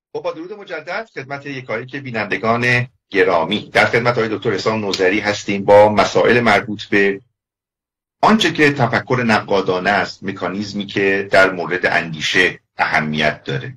با درود مجدد خدمت یکایی که بینندگان گرامی، در خدمت آقای دکتر حسام نوذری هستیم با مسائل مربوط به آنچه که تفکر نقادانه است، مکانیزمی که در مورد اندیشه اهمیت داره.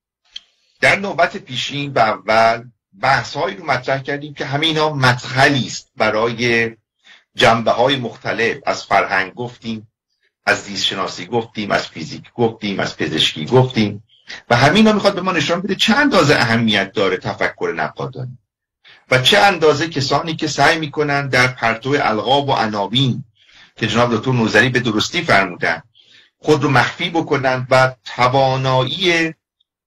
در نوبت پیشین و اول بحث‌هایی رو مطرح کردیم که همه اینا مدخلی است برای جنبه‌های مختلف. از فرهنگ گفتیم، از زیست شناسی گفتیم، از فیزیک گفتیم، از پزشکی گفتیم و همینا میخواد به ما نشان بده چه اندازه اهمیت داره تفکر نقادانه و چه اندازه کسانی که سعی میکنن در پرتو القاب و عناوین که جناب دکتر نوذری به درستی فرمودن خود رو مخفی بکنن و توانایی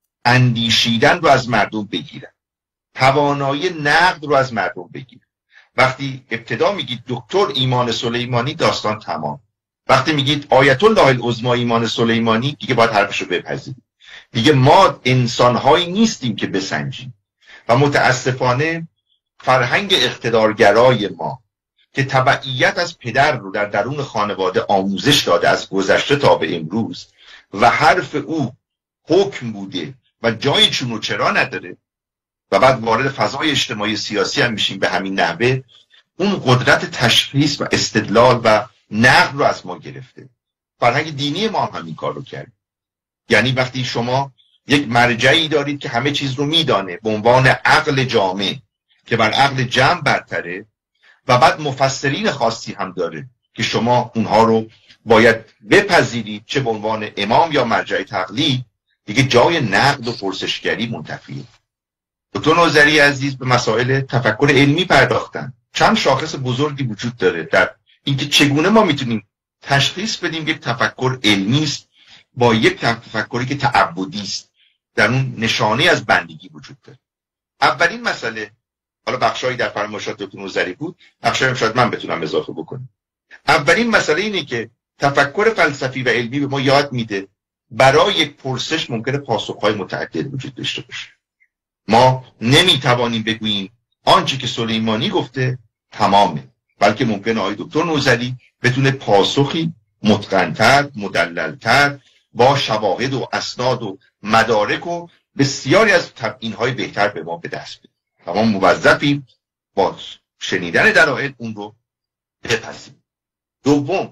اندیشیدن رو از مردم بگیرن، توانایی نقد رو از مردم بگیرن. وقتی ابتدا میگید دکتر ایمان سلیمانی، داستان تمام. وقتی میگید آیت الله العظمی ایمان سلیمانی، دیگه باید حرفش رو بپذیرید. دیگه ما انسانهایی نیستیم که بسنجیم و متاسفانه فرهنگ اقتدارگرای ما که تبعیت از پدر رو در درون خانواده آموزش داده از گذشته تا به امروز و حرف او حکم بوده و جای چون و چرا نداره و بعد وارد فضای اجتماعی سیاسی هم میشیم به همین نحوه، اون قدرت تشخیص و استدلال و نقد رو از ما گرفته. فرهنگ دینی ما هم همین کار رو کرد. یعنی وقتی شما یک مرجعی دارید که همه چیز رو میدانه به عنوان عقل جامع که بر عقل جمع برتره و بعد مفسرین خاصی هم داره که شما اونها رو باید بپذیرید چه به عنوان امام یا مرجع تقلید، دیگه جای نقد و پرسشگری منتفیه. دکتر نوذری عزیز به مسائل تفکر علمی پرداختن. چند شاخص بزرگی وجود داره در اینکه چگونه ما میتونیم تشخیص بدیم یک تفکر علمی است با یک تفکری که تعبدی است. در اون نشانه از بندگی وجود داره. اولین مسئله، حالا بخشایی در فرمایشات دکتر نوذری بود، بخشایی شاید من بتونم اضافه بکنم. اولین مسئله اینه که تفکر فلسفی و علمی به ما یاد میده برای یک پرسش ممکنه پاسخهای متعدد وجود داشته باشه. ما نمیتوانیم بگوییم آنچه که سلیمانی گفته تمامه، بلکه ممکنه آقای دکتر نوذری بتونه پاسخی متقن‌تر، مدلل‌تر با شواهد و اسناد و مدارک و بسیاری از تبیین‌های بهتر به ما به دست بده. ما موظفیم با شنیدن دلایل اون رو بپذیریم. دوم،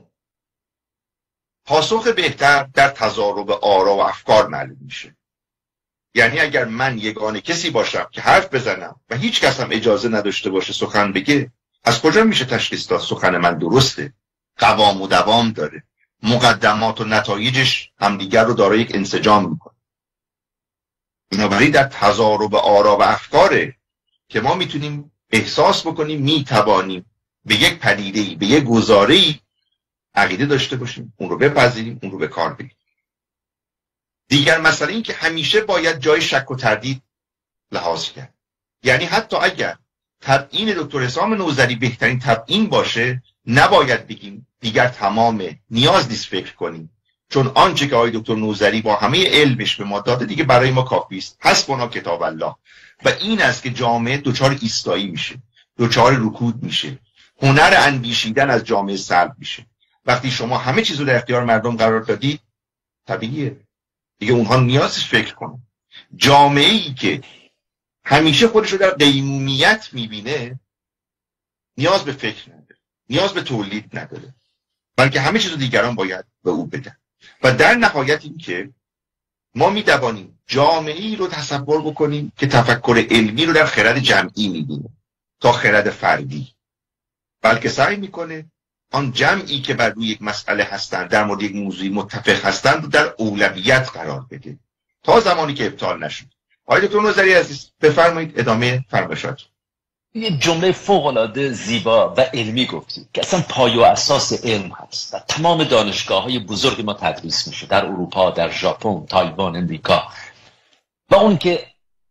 پاسخ بهتر در تضارب آرا و افکار معلوم میشه. یعنی اگر من یگانه کسی باشم که حرف بزنم و هیچ کس هم اجازه نداشته باشه سخن بگه، از کجا میشه تشخیص داد سخن من درسته، قوام و دوام داره، مقدمات و نتایجش همدیگر رو دارای یک انسجام میکنه. بنابراین در تضارب آرا و افکاره که ما میتونیم احساس بکنیم میتوانیم به یک پدیده‌ای، به یک گزاره‌ای عقیده داشته باشیم، اون رو بپذیریم، اون رو به کار بگیریم. دیگر مسئله این که همیشه باید جای شک و تردید لحاظ کرد. یعنی حتی اگر تبیین دکتر حسام نوذری بهترین تبیین باشه، نباید بگیم دیگر تمامه، نیاز نیست فکر کنیم، چون آنچه که آقای دکتر نوذری با همه علمش به ما داده دیگه برای ما کافی است، حسبنا کتاب الله. و این است که جامعه دچار ایستایی میشه، دچار رکود میشه، هنر اندیشیدن از جامعه سلب میشه. وقتی شما همه چیز رو در اختیار مردم قرار دادید، طبیعیه دیگه اونها نیازش فکر کنن. جامعه‌ای که همیشه خودش رو در قیمومیت میبینه نیاز به فکر نداره، نیاز به تولید نداره، بلکه همه چیز رو دیگران باید به او بدن. و در نهایت این که ما میتوانیم جامعه‌ای رو تصور بکنیم که تفکر علمی رو در خرد جمعی میبینه تا خرد فردی، بلکه سعی میکنه آن جمعی که بر روی یک مسئله هستند، در مورد یک موضوعی متفق هستند رو در اولویت قرار بده تا زمانی که ابطال نشد. آقای دکتر نوذری عزیز بفرمایید ادامه فرمایشات. یه جمله فوق‌العاده زیبا و علمی گفتید که اصلا پایه و اساس علم هست. در تمام دانشگاه‌های بزرگ ما تدریس میشه، در اروپا، در ژاپن، تایوان، امریکا. و اون که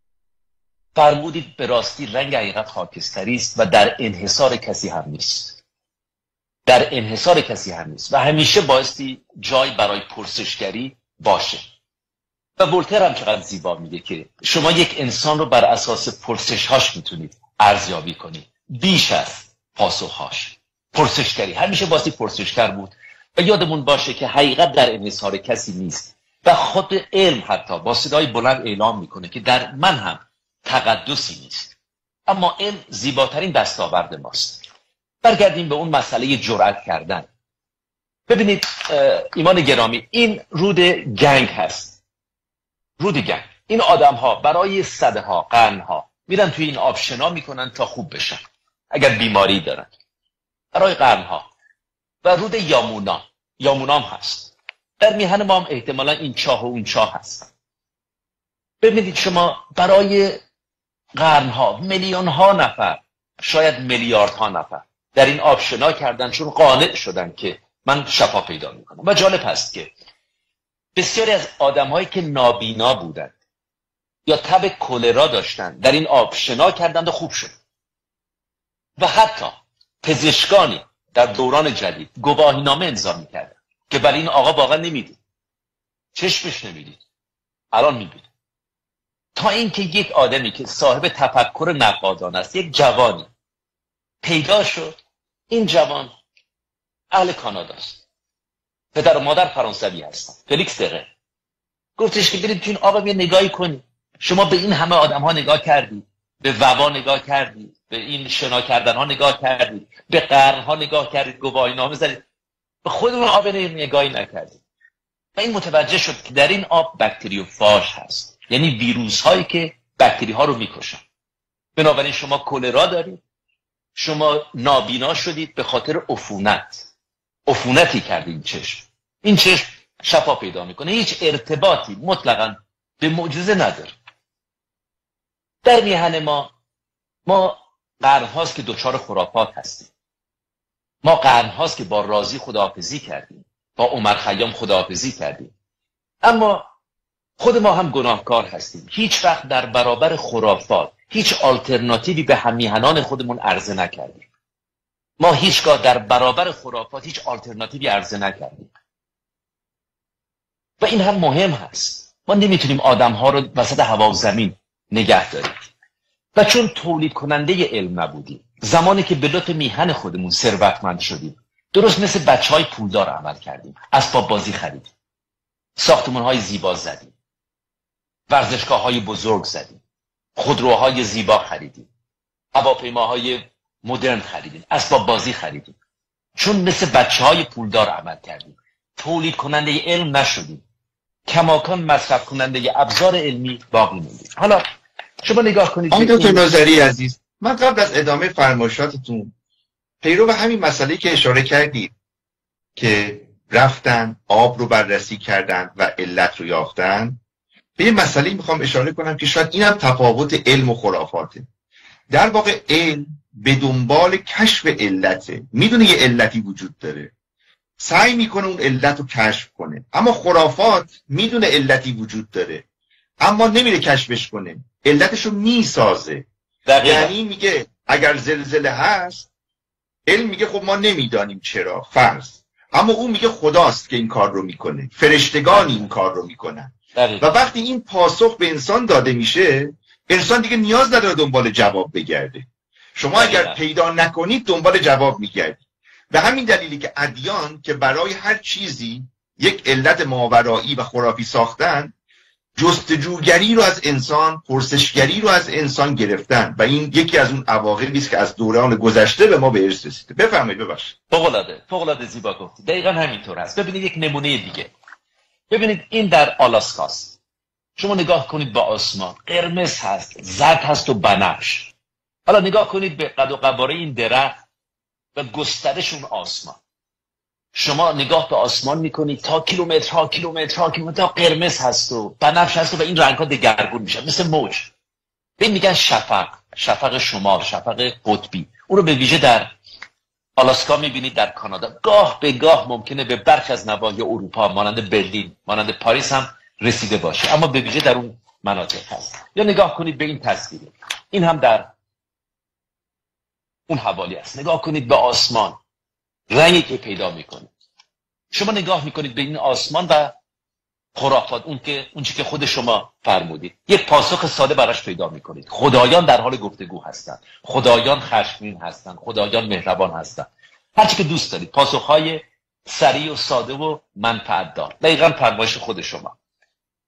فرمودید به راستی رنگ حقیقت خاکستری است و در انحصار کسی هم نیست. در انحصار کسی هم نیست و همیشه بایستی جای برای پرسشگری باشه. و ولتر هم چقدر زیبا میگه که شما یک انسان رو بر اساس پرسش‌هاش میتونید ارزیابی کنید، بیش از پاسخ‌هاش. پرسشگری همیشه بایستی پرسشگر بود و یادمون باشه که حقیقت در انحصار کسی نیست. و خود علم حتی با صدای بلند اعلام میکنه که در من هم تقدسی نیست، اما علم زیباترین دستاورد ماست. برگردیم به اون مسئله جرأت کردن. ببینید ایمان گرامی، این رود گنگ هست، رود گنگ. این آدم ها برای صده ها قرن ها میرن توی این آب شنا میکنن تا خوب بشن اگر بیماری دارن، برای قرن ها. و رود یامونام هست. در میهن ما هم احتمالا این چاه و اون چاه هست. ببینید شما برای قرن ها میلیون ها نفر، شاید میلیارد ها نفر در این آب شنا کردن چون قانع شدن که من شفا پیدا میکنم. و جالب هست که بسیاری از آدم هایی که نابینا بودند یا تب کلرا داشتن در این آب شنا کردند و خوب شد. و حتی پزشکانی در دوران جدید گواهینامه امضا میکردن که برای این آقا واقعا نمیدید، چشمش نمیدید، الان میبینید. تا اینکه یک آدمی که صاحب تفکر نقادانه است، یک جوانی پیدا شد. این جوان اهل کاناداست، پدر و مادر فرانسوی هستن، فلیکس دقه. گفتش که برید تو این آب یه نگاهی کنید. شما به این همه آدم ها نگاه کردید، به وبا نگاه کردید، به این شنا کردن ها نگاه کردید، به قرن ها نگاه کردید، گواهینامه زدید، به خودمون آب نگاهی نکردید. و این متوجه شد که در این آب بکتریوفاژ هست، یعنی ویروس هایی که بکتری ها رو میکشن. بنابراین شما کلرا دارید، شما نابینا شدید به خاطر عفونتی کرده این چشم. این چشم شفا پیدا میکنه، هیچ ارتباطی مطلقاً به معجزه نداره. در میهن ما قرن هاست که دچار خرافات هستیم. ما قرن هاست که با رازی خداحافظی کردیم، با عمر خیام خداحافظی کردیم. اما خود ما هم گناهکار هستیم. هیچ وقت در برابر خرافات هیچ آلترناتیوی به همیهنان خودمون عرضه نکردیم. ما هیچگاه در برابر خرافات هیچ آلترناتیوی عرضه نکردیم. و این هم مهم هست. ما نمیتونیم آدم‌ها رو وسط هوا و زمین نگه داریم. و چون تولید کننده علم نبودیم، زمانی که به لطف میهن خودمون ثروتمند شدیم، درست مثل بچه‌های پولدار عمل کردیم. اسباب بازی خریدیم، ساختمان‌های زیبا زدیم، ورزشگاه‌های بزرگ زدیم، خودروهای زیبا خریدیم، هواپیماهای مدرن خریدیم، اسباب بازی خریدیم. چون مثل بچه‌های پولدار عمل کردیم، تولید کننده علم نشدیم، کماکان مصرف کننده ابزار علمی باقی موندیم. حالا شما نگاه کنید. آقای دکتر ناظری عزیز، من قبل از ادامه فرمایشاتتون پیرو به همین مسئله که اشاره کردید که رفتن آب رو بررسی کردن و علت رو یافتن، به یه مسئله میخوام اشاره کنم که شاید اینم تفاوت علم و خرافاته. در واقع علم به دنبال کشف علته، میدونه یه علتی وجود داره، سعی میکنه اون علت رو کشف کنه. اما خرافات میدونه علتی وجود داره اما نمیره کشفش کنه، علتش رو میسازه. یعنی میگه اگر زلزله هست، علم میگه خب ما نمیدانیم چرا، فرض، اما اون میگه خداست که این کار رو میکنه، فرشتگان این کار رو میکنن. و وقتی این پاسخ به انسان داده میشه، انسان دیگه نیاز نداره دنبال جواب بگرده. شما اگر پیدا نکنید دنبال جواب میگردید. به همین دلیلی که ادیان که برای هر چیزی یک علت ماورایی و خرافی ساختن، جستجوگری رو از انسان، پرسشگری رو از انسان گرفتن و این یکی از اون عواقبی است که از دوران گذشته به ما به ارث رسیده. بفرمایید. ببخشید. فوق‌العاده زیبا گفتی. دقیقاً همینطور است. ببینید یک نمونه دیگه. ببینید این در آلاسکاست. شما نگاه کنید به آسمان، قرمز هست، زرد هست و بنفش. حالا نگاه کنید به قد و قواره این درخت و گسترش اون آسمان. شما نگاه به آسمان میکنید تا کیلومترها قرمز هست و بنفش هست و این رنگ ها دگرگون میشن مثل موج. این میگن شفق شمال، شفق قطبی. اون رو به ویژه در آلاسکا میبینید، در کانادا. گاه به گاه ممکنه به برخی از نواحی اروپا مانند برلین، مانند پاریس هم رسیده باشه، اما به ویژه در اون مناطق هست. یا نگاه کنید به این تصویر، این هم در اون حوالی است. نگاه کنید به آسمان، رنگی که پیدا میکنید. شما نگاه میکنید به این آسمان و خرافات، اون چی که خود شما فرمودید، یک پاسخ ساده براش پیدا میکنید. خدایان در حال گفتگو هستند، خدایان خشمگین هستند، خدایان مهربان هستند، هر چی که دوست دارید. پاسخهای سریع و ساده و منفعت دار. دقیقاً فرمایش خود شما.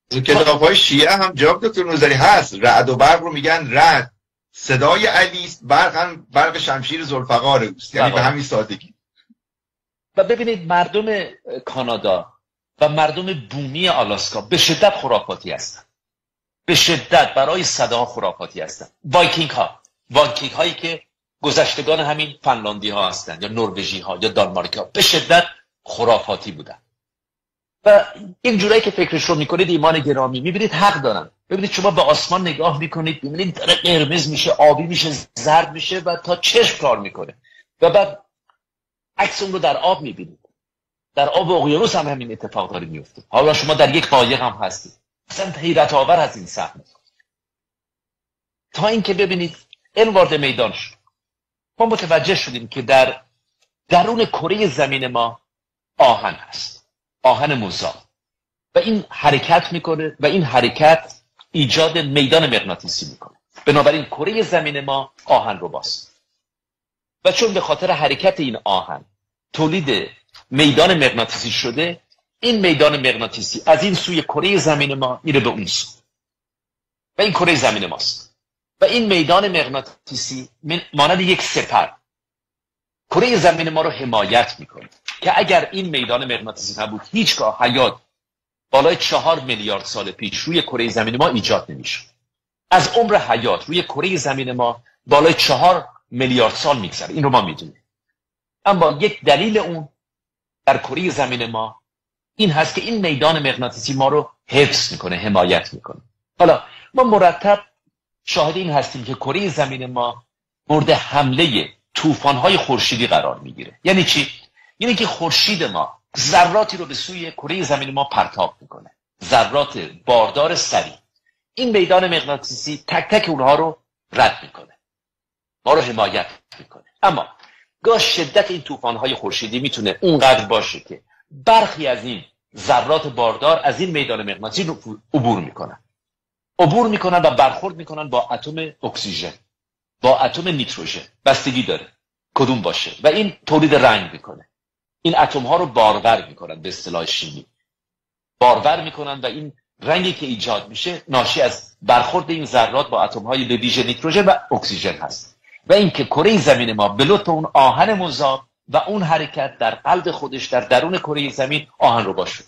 کتاب‌های شیعه هم جواب دکتر نوذری هست. رعد و برق رو میگن رعد صدای علی است، برق هم برق شمشیر ذوالفقار است، یعنی به همین سادگی. و ببینید مردم کانادا و مردم بومی آلاسکا به شدت خرافاتی هستن، به شدت برای صداها خرافاتی هستن. وایکینگ هایی که گذشتگان همین فنلاندی ها هستن یا نروژی ها یا دانمارکی ها به شدت خرافاتی بودن و یک جورایی که فکرش رو میکنید ایمان گرامی، میبینید حق دارن. ببینید شما به آسمان نگاه میکنید، میبینید داره قرمز میشه، آبی میشه، زرد میشه و تا چشم کار میکنه و بعد عکس اون رو در آب میبینید. در آب اقیانوس هم همین اتفاق داره میفته. حالا شما در یک قایق هم هستید، اصلا حیرت آور از این صحنه. تا اینکه ببینید این وارد میدان شد، ما متوجه شدیم که در درون کره زمین ما آهن هست، آهن مذاب، و این حرکت میکنه و این حرکت ایجاد میدان مغناطیسی میکنه. بنابراین کره زمین ما آهن رباست و چون به خاطر حرکت این آهن تولید میدان مغناطیسی شده، این میدان مغناطیسی از این سوی کره زمین ما میره به اون سو و این کره زمین ماست و این میدان مغناطیسی مانند یک سپر کره زمین ما رو حمایت میکنه که اگر این میدان مغناطیسی نبود هیچگاه حیات بالای 4 میلیارد سال پیش روی کره زمین ما ایجاد نمیشه. از عمر حیات روی کره زمین ما بالای 4 میلیارد سال میگذره، این رو ما میدونیم. اما یک دلیل اون در کره زمین ما این هست که این میدان مغناطیسی ما رو حفظ میکنه، حمایت میکنه. حالا ما مرتب شاهد این هستیم که کره زمین ما مورد حمله طوفان‌های خورشیدی قرار میگیره. یعنی چی؟ یعنی که خورشید ما ذراتی رو به سوی کره زمین ما پرتاب میکنه، ذرات باردار سریع. این میدان مغناطیسی تک تک اونها رو رد میکنه، ما رو حمایت میکنه. اما گاه شدت این طوفان‌های خورشیدی میتونه اونقدر باشه که برخی از این ذرات باردار از این میدان مغناطیسی عبور میکنن و برخورد میکنن با اتم اکسیژن، با اتم نیتروژن، بستگی داره کدوم باشه، و این تولید رنگ میکنه. این اتم ها رو بارور میکنن، به اصطلاح شیمی بارور میکنن و این رنگی که ایجاد میشه ناشی از برخورد این ذرات با اتم های به ویژه نیتروژن و اکسیژن هست. و این که کره زمین ما به لطف اون آهن مذاب و اون حرکت در قلب خودش در درون کره زمین آهن رو باشه،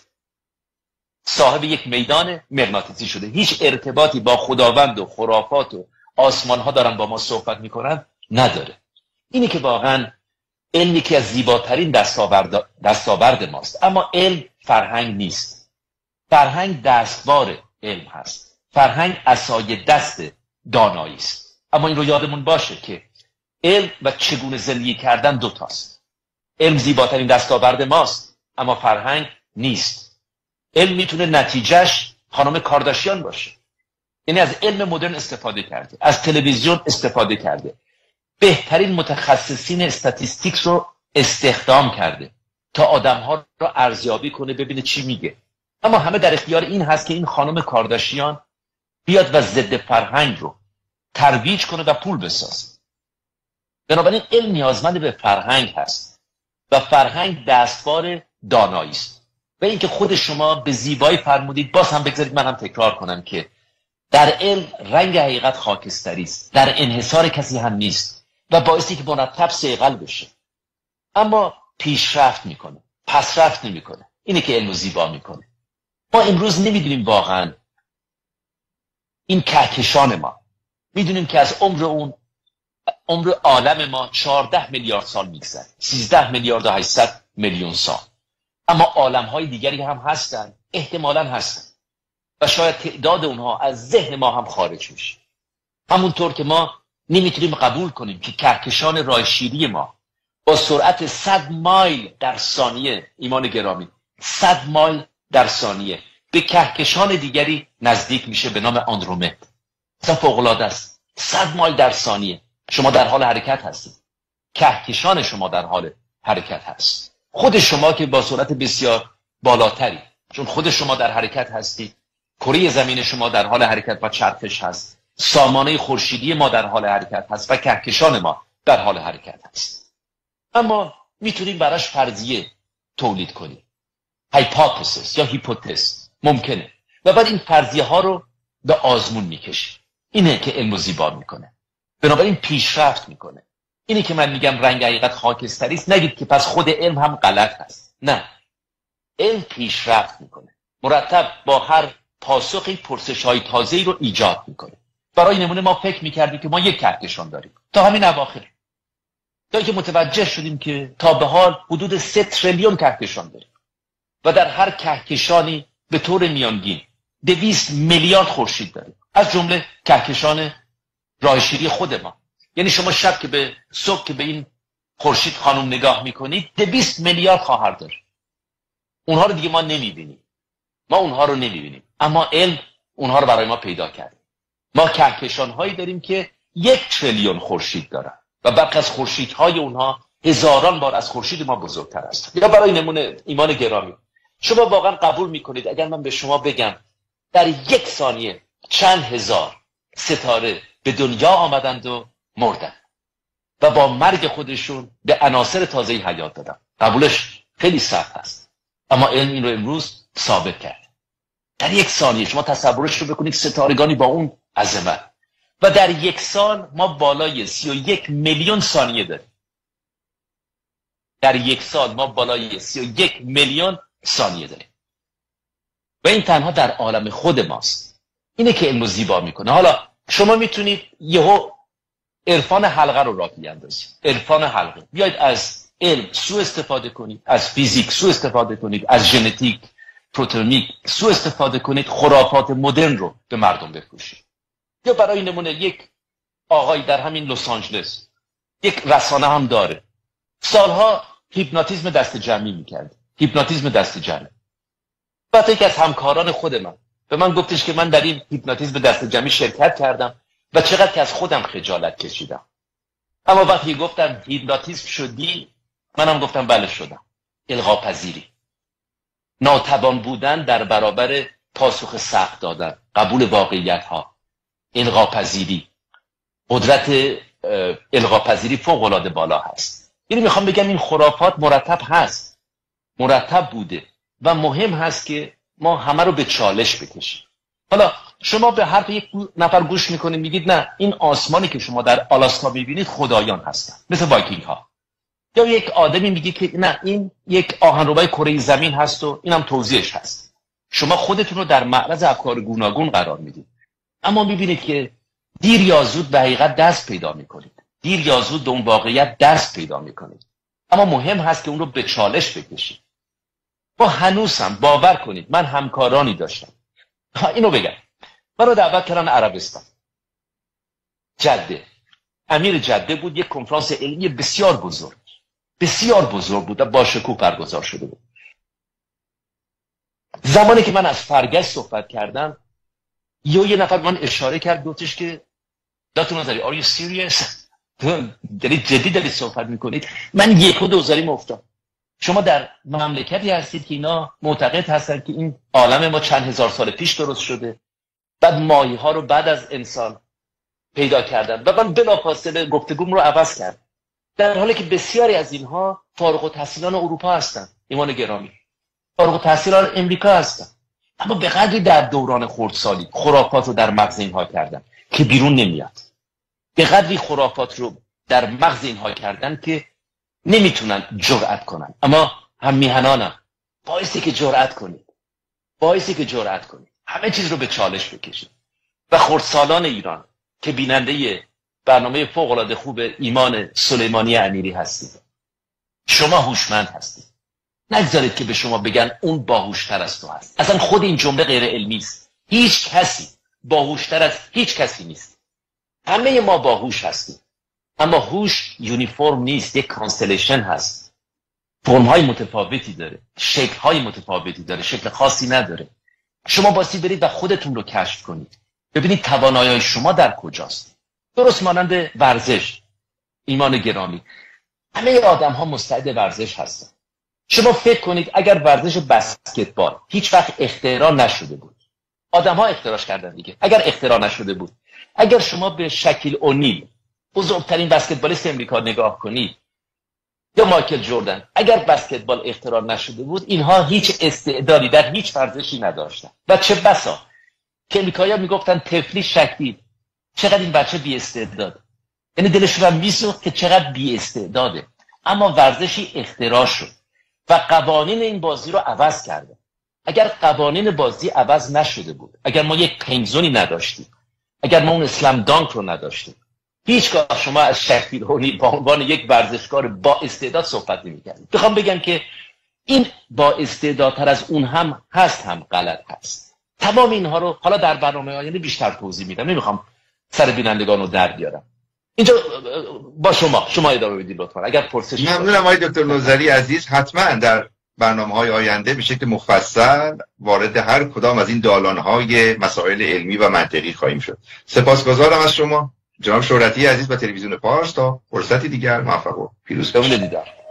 صاحب یک میدان مغناطیسی شده. هیچ ارتباطی با خداوند و خرافات و آسمان ها دارن با ما صحبت میکنن نداره. اینی که واقعا علمی که از زیباترین دستاورد ماست. اما علم فرهنگ نیست. فرهنگ دستوار علم هست. فرهنگ عصای دست دانایی است. اما این رو یادمون باشه که علم و چگونه زندگی کردن دوتاست. علم زیباترین دستاورد ماست، اما فرهنگ نیست. علم میتونه نتیجهش خانم کارداشیان باشه. یعنی از علم مدرن استفاده کرده، از تلویزیون استفاده کرده، بهترین متخصصین استاتیستیکس رو استخدام کرده تا آدم‌ها رو ارزیابی کنه، ببینه چی میگه. اما همه در اختیار این هست که این خانم کارداشیان بیاد و ضد فرهنگ رو ترویج کنه و پول بسازه. بنابراین علم نیازمند به فرهنگ هست و فرهنگ دستوار دانایی است. و اینکه خود شما به زیبایی فرمودید، باز هم بگذارید من هم تکرار کنم که در علم رنگ حقیقت خاکستری است، در انحصار کسی هم نیست و باعثی که مرتب صیقل بشه، اما پیشرفت میکنه، پسرفت نمیکنه. اینه که علم زیبا میکنه. ما امروز نمیدونیم واقعا این کهکشان ما، میدونیم که از عمر عالم ما 14 میلیارد سال میگذره، 13 میلیارد و 800 میلیون سال. اما عالم‌های دیگری هم هستن، احتمالاً هستن و شاید تعداد اونها از ذهن ما هم خارج میشه. همونطور که ما نمیتونیم قبول کنیم که کهکشان راه شیری ما با سرعت 100 مایل در ثانیه، ایمان گرامی، 100 مایل در ثانیه به کهکشان دیگری نزدیک میشه به نام آندرومد. اصلا فوق‌العاده است. 100 مایل در ثانیه شما در حال حرکت هستید، کهکشان شما در حال حرکت هست. خود شما که با سرعت بسیار بالاتری، چون خود شما در حرکت هستید، کره زمین شما در حال حرکت و چرخش هست، سامانه خورشیدی ما در حال حرکت هست و کهکشان ما در حال حرکت هست. اما میتونیم براش فرضیه تولید کنیم، هایپوتزیس یا هیپوتز ممکنه. و بعد این فرضیه ها رو به آزمون میکشه. اینه که علم رو زیبا میکنه. بنابراین پیشرفت میکنه. اینه که من میگم رنگ حقیقت خاکستری است. نگید که پس خود علم هم غلط هست. نه، علم پیشرفت میکنه، مرتب با هر پاسخی پرسش‌های تازه‌ای رو ایجاد میکنه. برای نمونه ما فکر میکردیم که ما یک کهکشان داریم تا همین اواخر، تا که متوجه شدیم که تا به حال حدود 3 تریلیون کهکشان داریم و در هر کهکشانی به طور میانگین 200 میلیارد خورشید داریم، از جمله کهکشان راه شیری خود ما. یعنی شما شب که به صبح که به این خورشید خانم نگاه میکنید 200 میلیارد خواهر داره. اونها رو دیگه ما نمیبینیم، ما اونها رو نمیبینیم، اما علم اونها رو برای ما پیدا کرد. ما کهکشان هایی داریم که 1 تریلیون خورشید دارن و برخی از خورشیدهای اونها هزاران بار از خورشید ما بزرگتر است. یا برای نمونه ایمان گرامی، شما واقعا قبول میکنید اگر من به شما بگم در 1 ثانیه چند هزار ستاره به دنیا آمدند و مردن و با مرگ خودشون به عناصر تازه‌ای حیات دادن؟ قبولش خیلی سخت است، اما علم این رو امروز ثابت کرد. در 1 ثانیه شما تصورش رو بکنید، ستارگانی با اون عظمت، و در 1 سال ما بالای 31 میلیون ثانیه داریم. در 1 سال ما بالای 31 میلیون ثانیه داریم و این تنها در عالم خود ماست. اینه که علم رو زیبا میکنه. حالا شما میتونید یهو عرفان حلقه رو راه بیاندازید. عرفان حلقه، بیاید از علم سوء استفاده کنید، از فیزیک سوء استفاده کنید، از ژنتیک پروتئومیک سوء استفاده کنید، خرافات مدرن رو به مردم بفروشید. یا برای نمونه یک آقای در همین لس آنجلس، یک رسانه هم داره، سالها هیپنوتیزم دست جمعی میکرد. هیپنوتیزم دست جمعی. بعد یکی از همکاران خود من به من گفتش که من در این هیپنوتیزم دست جمعی شرکت کردم و چقدر که از خودم خجالت کشیدم. اما وقتی گفتم هیپنوتیزم شدی، منم گفتم بله شدم. القاپذیری، ناتوان بودن در برابر پاسخ سخت دادن، قبول واقعیت ها، القاپذیری، قدرت القاپذیری فوق العاده بالا هست. یعنی میخوام بگم این خرافات مرتب هست، مرتب بوده و مهم هست که ما همه رو به چالش بکشیم. حالا شما به حرف یک نفر گوش میکنید، میگید نه این آسمانی که شما در آلاسکا میبینید خدایان هستن مثل وایکینگ ها. یا یک آدمی میگه که نه این یک آهنربای کره زمین هست و اینم توضیحش هست. شما خودتون رو در معرض افکار گوناگون قرار میدید، اما میبینید که دیر یا زود به حقیقت دست پیدا میکنید، دیر یا زود به اون واقعیت دست پیدا میکنید. اما مهم هست که اون رو به چالش بکشید. با هنوزم باور کنید من همکارانی داشتم، اینو بگم، من رو دعوت کردن عربستان، جده، امیر جده بود، یک کنفرانس علمی بسیار بزرگ بود و با شکوه برگزار شده بود. زمانی که من از فرگشت صحبت کردم، یه نفر من اشاره کرد، گفتش که داتون نظری are you serious؟ دارید جدی دارید صحبت میکنید؟ من یک و دوزاریم افتاد. شما در مملکتی هستید که اینا معتقد هستن که این عالم ما چند هزار سال پیش درست شده، بعد ماهی ها رو بعد از انسان پیدا کردن و من بلافاصله گفتگوم رو عوض کرد، در حالی که بسیاری از اینها فارغ التحصیلان اروپا هستن. ایمان گرامی، فارغ التحصیلان امریکا هستن، اما به قدری در دوران خردسالی خرافات رو در مغز اینها کردن که بیرون نمیاد. به قدری خرافات رو در مغز اینها کردن که نمیتونن جرأت کنن. اما هم میهنانم، باعثی که جرأت کنید، همه چیز رو به چالش بکشید. و خردسالان ایران که بیننده برنامه فوق العاده خوب ایمان سلیمانی امیری هستید، شما هوشمند هستید، نگذارید که به شما بگن اون باهوشتر از تو هست. اصلا خود این جمله غیر علمی است. هیچ کسی باهوشتر از هیچ کسی نیست. همه ما باهوش هستیم، اما هوش یونیفرم نیست، یک کانستلیشن هست، فرم‌های متفاوتی داره، شکل‌های متفاوتی داره، شکل خاصی نداره. شما باستی برید و خودتون رو کشف کنید، ببینید توانایی‌های شما در کجاست. درست مانند ورزش، ایمان گرامی، همه آدم‌ها مستعد ورزش هستن. شما فکر کنید اگر ورزش بسکتبال هیچ وقت اختراع نشده بود، آدم‌ها اختراعش کردن دیگه، اگر اختراع نشده بود، اگر شما به شکیل اونیل، بزرگترین بسکتبالیست امریکا نگاه کنید، یا مایکل جردن، اگر بسکتبال اختراع نشده بود اینها هیچ استعدادی در هیچ ورزشی نداشتن. و چه بسا کمیکایا میگفتن طفلی شکید، چقدر این بچه بی استعداد، یعنی دلشون هم میسوخت که چقدر بی استعداده. اما ورزشی اختراع شد و قوانین این بازی رو عوض کرده. اگر قوانین بازی عوض نشده بود، اگر ما یک پنگزونی نداشتیم، اگر ما اون اسلم دانک رو نداشتیم، هیچگاه شما از شکیل هونی به عنوان یک ورزشکار با استعداد صحبت نمی‌کردید. میخوام بگم که این با استعدادتر از اون هم هست، هم غلط هست. تمام اینها رو حالا در برنامه آینده بیشتر توضیح میدم، نمیخوام سر بینندگان رو در بیارم. اینجا با شما ادامه بدید لطفا. اگر پرسشی ممنونم آقای دکتر نوذری عزیز. حتما در برنامه‌های آینده به شکل مفصل وارد هر کدام از این دالان‌های مسائل علمی و منطقی خواهیم شد. سپاسگزارم از شما جناب شهرتی عزیز و تلویزیون پارس. تا فرصتی دیگر موفق و پیروز باشید.